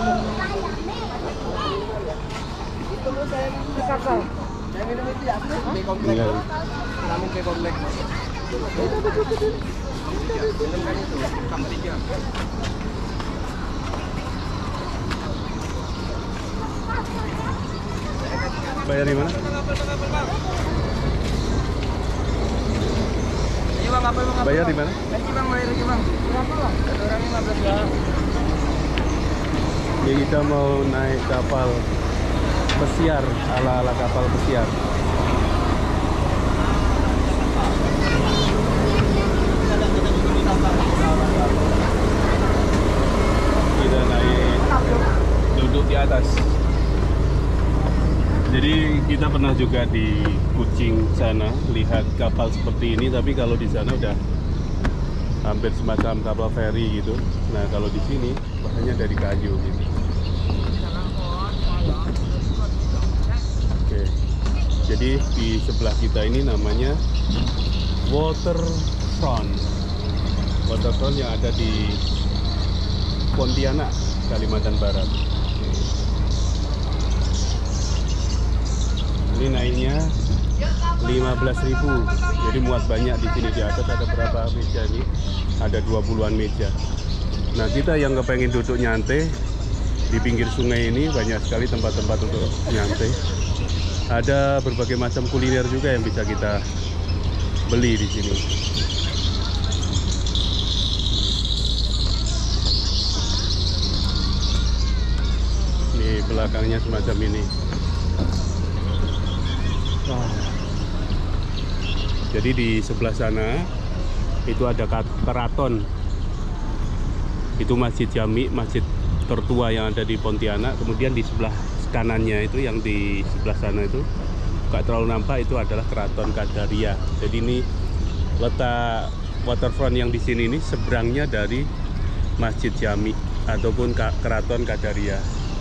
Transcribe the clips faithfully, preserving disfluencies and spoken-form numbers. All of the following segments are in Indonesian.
Bayar di mana? Bayar di mana? Ini kita mau naik kapal pesiar, ala-ala kapal pesiar. Kita naik duduk di atas. Jadi kita pernah juga di Kucing sana lihat kapal seperti ini, tapi kalau di sana udah hampir semacam kapal feri gitu. Nah kalau di sini bahannya dari kayu gitu. Oke, jadi di sebelah kita ini namanya Waterfront. Waterfront yang ada di Pontianak, Kalimantan Barat. Ini naiknya lima belas ribu, jadi muat banyak di sini. Di atas ada berapa meja nih? Ada dua puluhan meja. Nah kita yang kepengen duduk nyantai di pinggir sungai ini, banyak sekali tempat-tempat untuk nyantai. Ada berbagai macam kuliner juga yang bisa kita beli di sini. Ini belakangnya semacam ini. Wah. Jadi di sebelah sana itu ada keraton. Itu Masjid Jami, masjid tertua yang ada di Pontianak. Kemudian di sebelah kanannya itu, yang di sebelah sana itu gak terlalu nampak, itu adalah Keraton Kadaria. Jadi ini letak waterfront yang di sini ini seberangnya dari Masjid Jami ataupun Keraton Kadaria.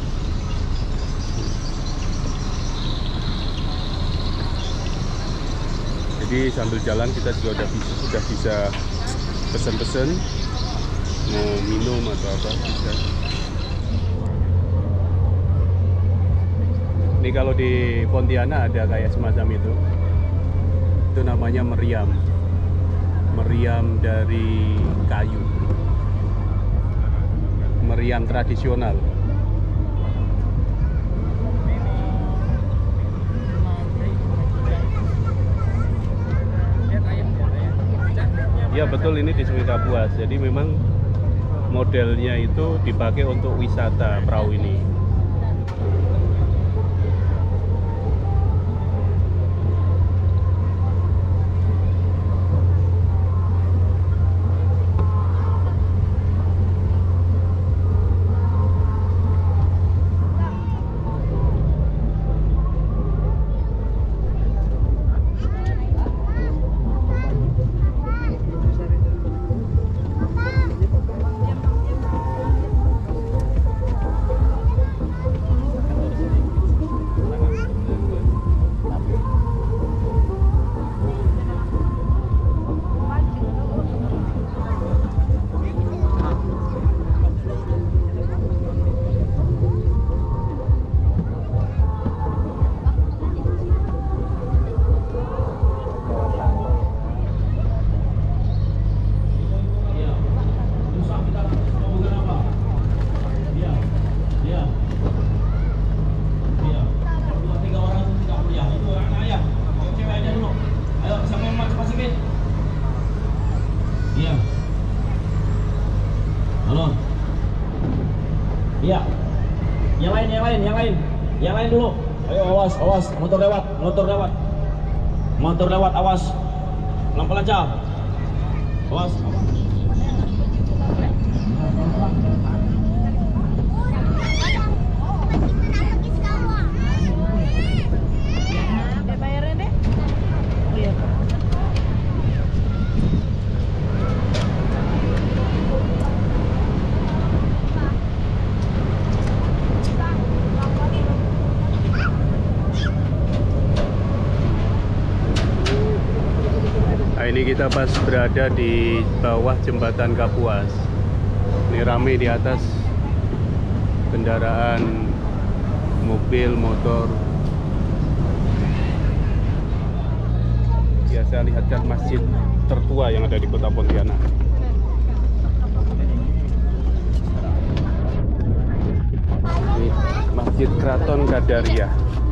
Jadi sambil jalan kita juga udah bisa, sudah bisa pesen-pesen mau minum atau apa bisa. Ini kalau di Pontianak ada kayak semacam itu. Itu namanya meriam. Meriam dari kayu. Meriam tradisional. Ya betul, ini di Sungai Kapuas. Jadi memang modelnya itu dipakai untuk wisata perahu ini. Iya. Yang lain, yang lain, yang lain. Yang lain dulu. Ayo awas, awas, motor lewat, motor lewat. Motor lewat, awas. Pelan-pelan aja. Awas. Ini kita pas berada di bawah jembatan Kapuas. Ini ramai di atas, kendaraan mobil, motor. Ya, saya lihatkan masjid tertua yang ada di kota Pontianak. Ini Masjid Keraton Kadaria.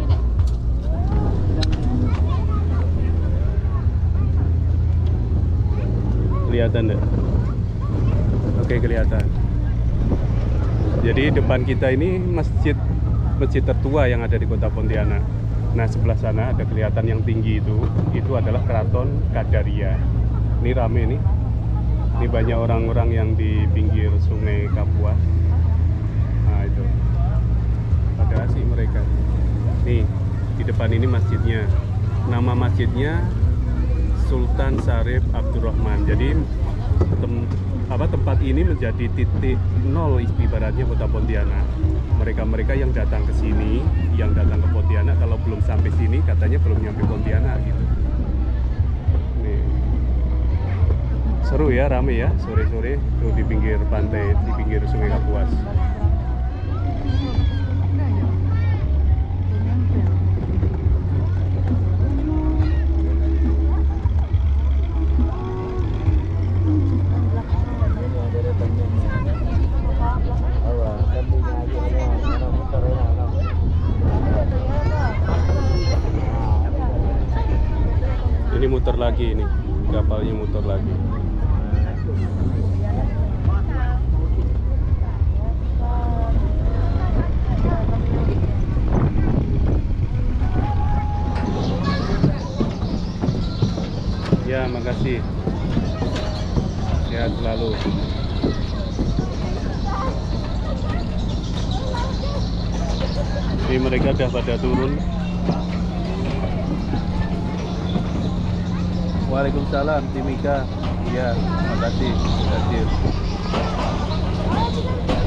Kelihatan deh? Oke, kelihatan. Jadi depan kita ini masjid masjid tertua yang ada di kota Pontianak. Nah, sebelah sana ada kelihatan yang tinggi itu, itu adalah Keraton Kadaria. Ini rame nih. Ini banyak orang-orang yang di pinggir Sungai Kapuas. Nah, itu. Pada asik mereka. Nih, di depan ini masjidnya. Nama masjidnya Sultan Syarif Abdurrahman. Jadi tem, apa, tempat ini menjadi titik nol ibaratnya kota Pontianak. Mereka-mereka yang datang ke sini, yang datang ke Pontianak, kalau belum sampai sini katanya belum nyampe Pontianak gitu. Nih. Seru ya, rame ya, sore-sore tuh di pinggir pantai, di pinggir Sungai Kapuas. Ini muter lagi, ini kapalnya muter lagi. Ya, makasih. Sehat selalu. Ini mereka udah pada turun. Waalaikumsalam, Timika. Iya, makasih. Terima kasih.